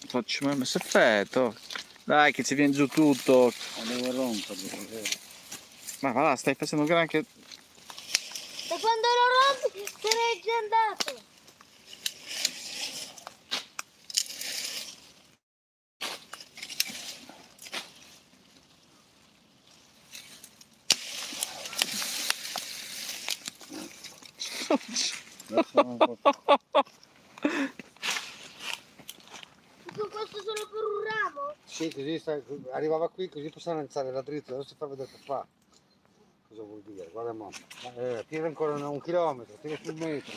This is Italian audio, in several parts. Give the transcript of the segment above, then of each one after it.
Faccio mi ha messo effetto. Dai che ci viene giù tutto. Ma devo romperlo. Ma va là, stai facendo granché. Da quando lo rompi sarei già andato. Tutto questo solo per un ramo? Sì, così arrivava qui, così possiamo alzare la dritta, adesso fa vedere che fa. Cosa vuol dire? Guarda mo. Tira ancora un chilometro, tira sul metro.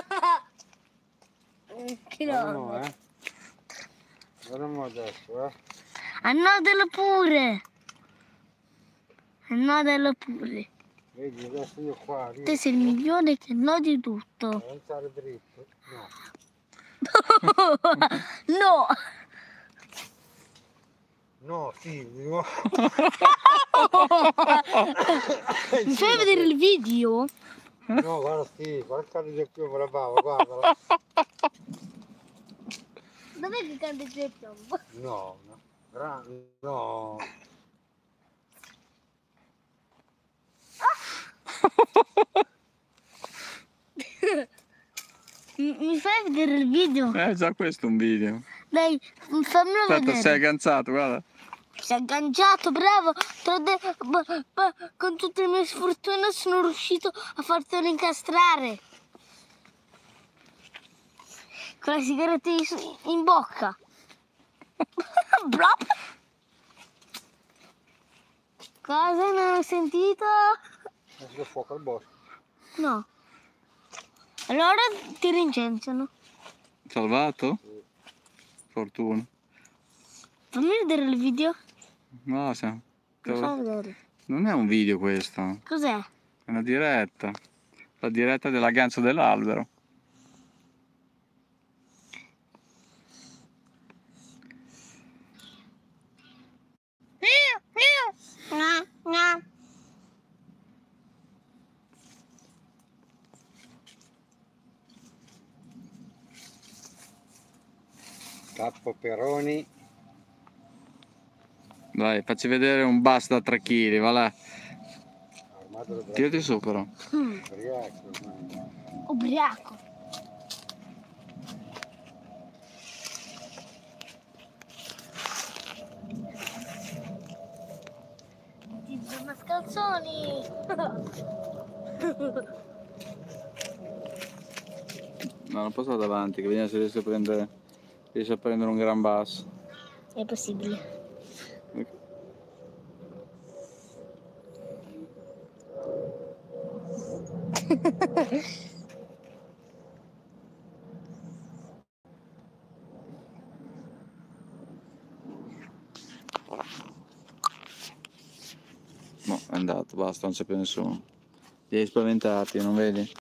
Un Guarda chilometro. mo, Guarda mo adesso, Annodalo pure. Annodalo pure. Vedi, adesso io qua Te sei il migliore che annodi tutto. a alzare dritto. No. No. No, sì, no. Mi fai vedere il video? No, guarda sì, guarda il cane del piombo, la bava, guardala. Dov'è che cade il piombo? No, no. Mi fai vedere il video? Già questo è un video. Dai, fammelo Aspetta, vedere. sei agganzato, guarda. Si è agganciato, bravo. Con tutte le mie sfortune sono riuscito a fartelo incastrare. Con la sigaretta in bocca. Blop. Cosa? Non ho sentito? Adesso fuoco al bosco. No. Allora ti rincenziano. Salvato? Fortuna. Fammi vedere il video. No, siamo. Mi fai vedere. Non è un video questo, Cos'è? è una diretta. La diretta dell'aggancio dell'albero. Cappo Peroni. Dai, facci vedere un bus da 3 kg, va là. Armato da Tirati su però. ubriaco. Ubriaco. Ti do mascalzoni. No, non posso davanti, che vediamo se riesco a prendere un gran bus. È possibile. No, è andato, basta, non c'è più nessuno. Li hai spaventati, non vedi?